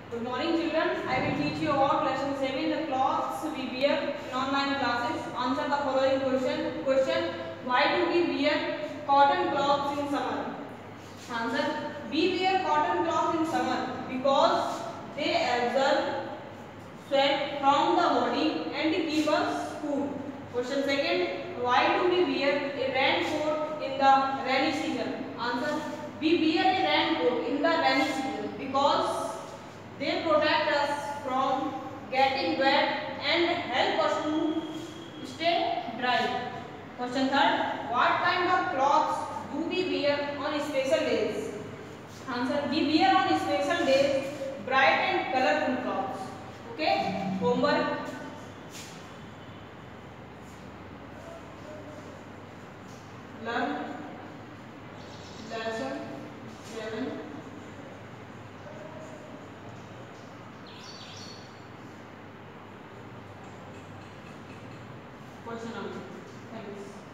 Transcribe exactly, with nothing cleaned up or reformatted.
Good morning children, I will teach you about lesson seven, the clothes we wear in online classes. Answer the following question. Question, why do we wear cotton cloths in summer? Answer, we wear cotton cloths in summer because they absorb sweat from the body and keep us cool. Question second, why do we wear a raincoat in the rainy season? Answer, we wear a raincoat in the rainy season because they protect us from getting wet and help us to stay dry. Question third, what kind of clothes do we wear on special days? Answer, we wear on special days bright and colorful clothes. Okay, homework. Learn lesson seven. Question number. Thanks.